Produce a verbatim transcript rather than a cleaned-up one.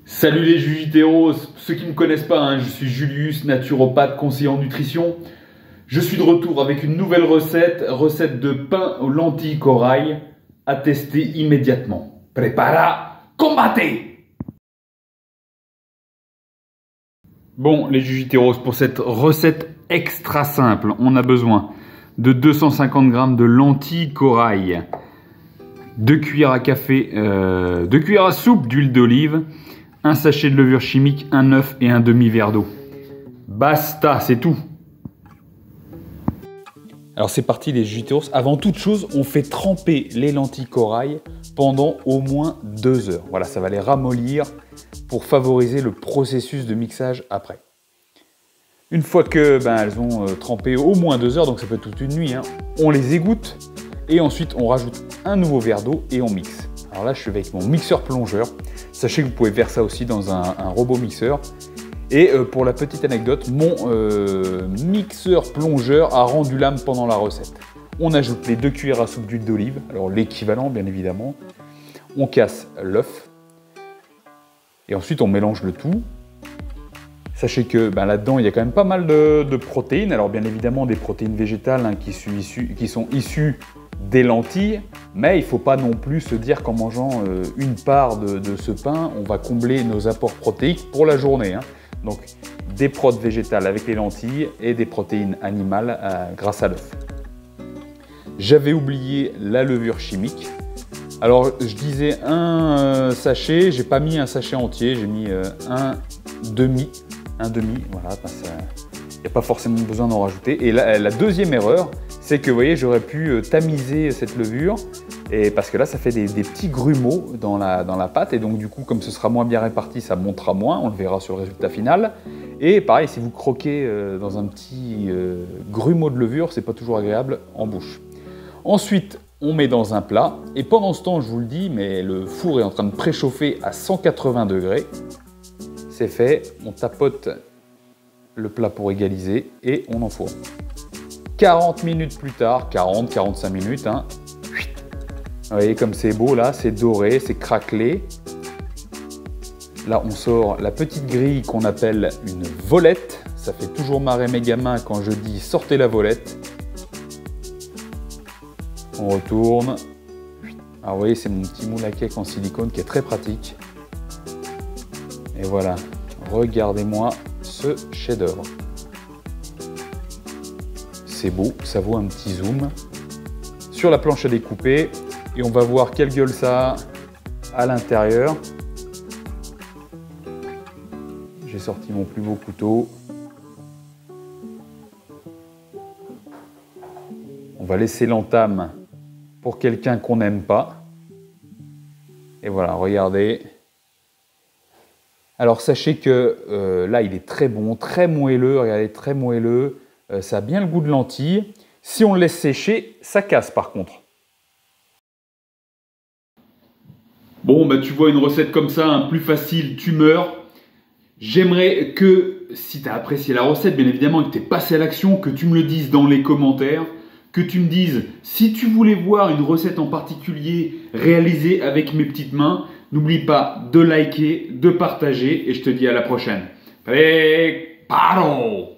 Salut les Jugitéros, ceux qui ne me connaissent pas, hein, je suis Julius, naturopathe, conseiller en nutrition. Je suis de retour avec une nouvelle recette, recette de pain aux lentilles corail, à tester immédiatement. Prepara, combate! Bon les Jugitéros, pour cette recette extra simple, on a besoin de deux cent cinquante grammes de lentilles corail, deux cuillères à café, euh, deux cuillères à soupe d'huile d'olive, un sachet de levure chimique, un œuf et un demi-verre d'eau. Basta, c'est tout. Alors c'est parti les Jugitéros. Avant toute chose, on fait tremper les lentilles corail pendant au moins deux heures. Voilà, ça va les ramollir pour favoriser le processus de mixage après. Une fois que ben, elles ont euh, trempé au moins deux heures, donc ça peut être toute une nuit, hein, on les égoutte et ensuite on rajoute un nouveau verre d'eau et on mixe. Alors là, je suis avec mon mixeur plongeur. Sachez que vous pouvez faire ça aussi dans un, un robot mixeur. Et euh, pour la petite anecdote, mon euh, mixeur plongeur a rendu l'âme pendant la recette. On ajoute les deux cuillères à soupe d'huile d'olive, alors l'équivalent bien évidemment. On casse l'œuf. Et ensuite, on mélange le tout. Sachez que ben, là-dedans, il y a quand même pas mal de, de protéines. Alors bien évidemment, des protéines végétales hein, qui, sont issues, qui sont issues des lentilles, mais il ne faut pas non plus se dire qu'en mangeant euh, une part de, de ce pain, on va combler nos apports protéiques pour la journée. Hein. Donc des protéines végétales avec les lentilles et des protéines animales euh, grâce à l'œuf. J'avais oublié la levure chimique. Alors je disais un euh, sachet, j'ai pas mis un sachet entier, j'ai mis euh, un demi, un demi, voilà, il n'y a pas forcément besoin d'en rajouter. Et la, la deuxième erreur, c'est que vous voyez, j'aurais pu tamiser cette levure, et parce que là, ça fait des, des petits grumeaux dans la, dans la pâte, et donc du coup, comme ce sera moins bien réparti, ça montera moins, on le verra sur le résultat final. Et pareil, si vous croquez dans un petit euh, grumeau de levure, c'est pas toujours agréable en bouche. Ensuite, on met dans un plat, et pendant ce temps, je vous le dis, mais le four est en train de préchauffer à cent quatre-vingts degrés. C'est fait, on tapote le plat pour égaliser, et on enfourne. quarante minutes plus tard, quarante à quarante-cinq minutes, hein. Vous voyez comme c'est beau là, c'est doré, c'est craquelé. Là on sort la petite grille qu'on appelle une volette. Ça fait toujours marrer mes gamins quand je dis sortez la volette. On retourne. Alors vous voyez, c'est mon petit moule à cake en silicone qui est très pratique. Et voilà, regardez-moi ce chef-d'œuvre. C'est beau, ça vaut un petit zoom. Sur la planche à découper, et on va voir quelle gueule ça a à l'intérieur. J'ai sorti mon plus beau couteau. On va laisser l'entame pour quelqu'un qu'on n'aime pas. Et voilà, regardez. Alors sachez que euh, là, il est très bon, très moelleux, regardez, très moelleux. Euh, ça a bien le goût de lentilles. Si on le laisse sécher, ça casse par contre. Bon, bah tu vois une recette comme ça, un plus facile, tu meurs. J'aimerais que, si tu as apprécié la recette, bien évidemment, et que tu es passé à l'action, que tu me le dises dans les commentaires. Que tu me dises, si tu voulais voir une recette en particulier réalisée avec mes petites mains, n'oublie pas de liker, de partager, et je te dis à la prochaine. Preparo!